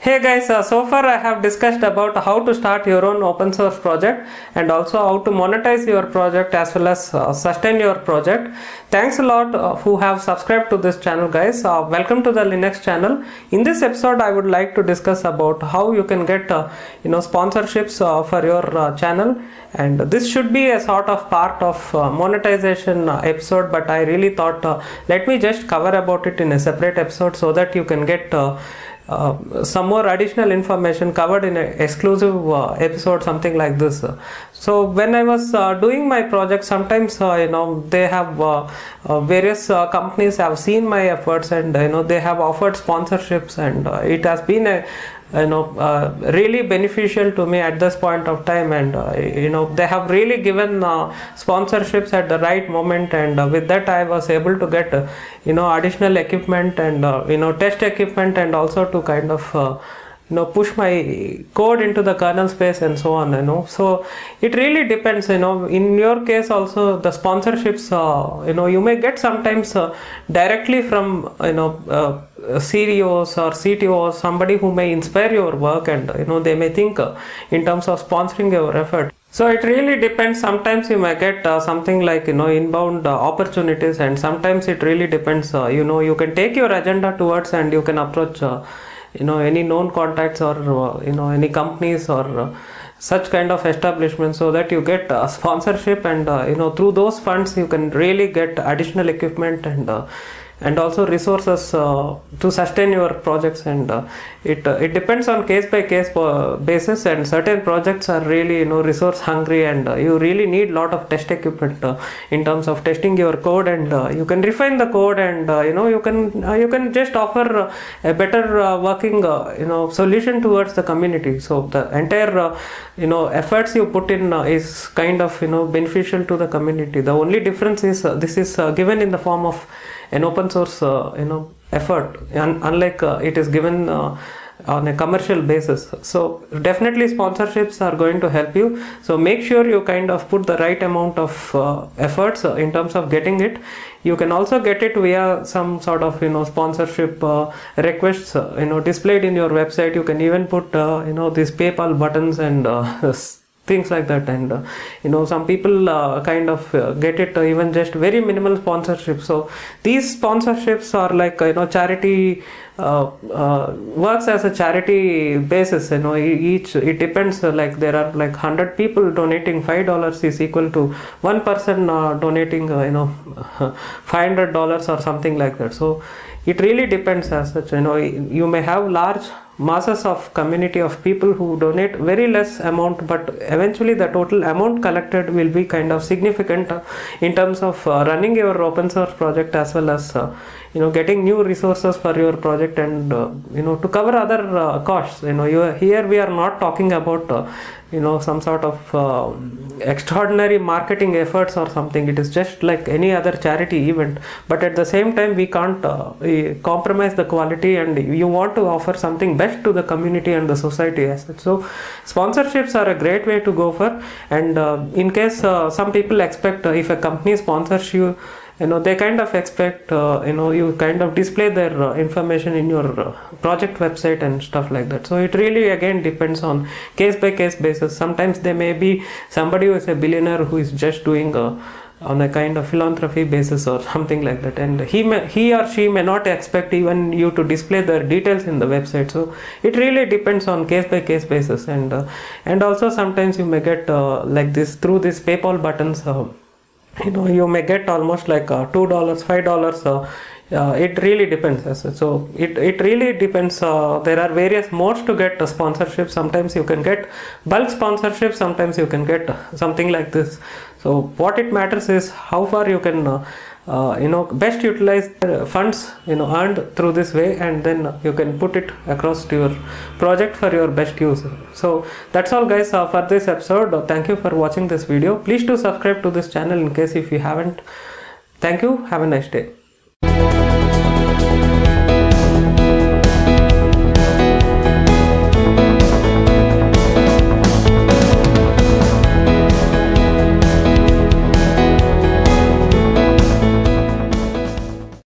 Hey guys, so far I have discussed about how to start your own open source project and also how to monetize your project as well as sustain your project. Thanks a lot who have subscribed to this channel guys. Welcome to the Linux channel. In this episode I would like to discuss about how you can get sponsorships for your channel, and this should be a sort of part of monetization episode, but I really thought let me just cover about it in a separate episode so that you can get some more additional information covered in an exclusive episode, something like this. So when I was doing my project, sometimes they have various companies have seen my efforts, and they have offered sponsorships, and it has been a really beneficial to me at this point of time, and they have really given sponsorships at the right moment, and with that I was able to get additional equipment and test equipment, and also to kind of push my code into the kernel space and so on. So it really depends. In your case also, the sponsorships you may get sometimes directly from CEOs or CTOs, somebody who may inspire your work, and they may think in terms of sponsoring your effort. So it really depends. Sometimes you may get something like inbound opportunities, and sometimes it really depends. You can take your agenda towards, and you can approach any known contacts or any companies or such kind of establishments, so that you get sponsorship, and through those funds you can really get additional equipment and also resources to sustain your projects, and it depends on case by case basis, and certain projects are really resource hungry, and you really need lot of test equipment in terms of testing your code, and you can refine the code, and you can just offer a better working solution towards the community. So the entire efforts you put in is kind of beneficial to the community. The only difference is this is given in the form of an open source effort, unlike it is given on a commercial basis. So definitely sponsorships are going to help you. So make sure you kind of put the right amount of efforts in terms of getting it. You can also get it via some sort of sponsorship requests displayed in your website. You can even put these PayPal buttons and things like that, and some people kind of get it even just very minimal sponsorship. So these sponsorships are like charity, works as a charity basis. Each, it depends, like there are like 100 people donating $5 is equal to one person donating $500 or something like that. So it really depends as such. You may have large masses of community of people who donate very less amount, but eventually the total amount collected will be kind of significant in terms of running your open source project, as well as getting new resources for your project, and to cover other costs. Here we are not talking about some sort of extraordinary marketing efforts or something. It is just like any other charity event, but at the same time we can't compromise the quality, and you want to offer something best to the community and the society as such. So sponsorships are a great way to go for, and in case some people expect if a company sponsors you, they kind of expect you kind of display their information in your project website and stuff like that. So it really again depends on case by case basis. Sometimes there may be somebody who is a billionaire who is just doing on a kind of philanthropy basis or something like that, and he or she may not expect even you to display their details in the website. So it really depends on case by case basis, and also sometimes you may get like this through these PayPal buttons. You may get almost like $2, $5. It really depends. So it really depends. There are various modes to get sponsorship. Sometimes you can get bulk sponsorship, sometimes you can get something like this. So what it matters is how far you can best utilize funds earned through this way, and then you can put it across to your project for your best use. So that's all guys for this episode. Thank you for watching this video. Please do subscribe to this channel in case if you haven't. Thank you. Have a nice day.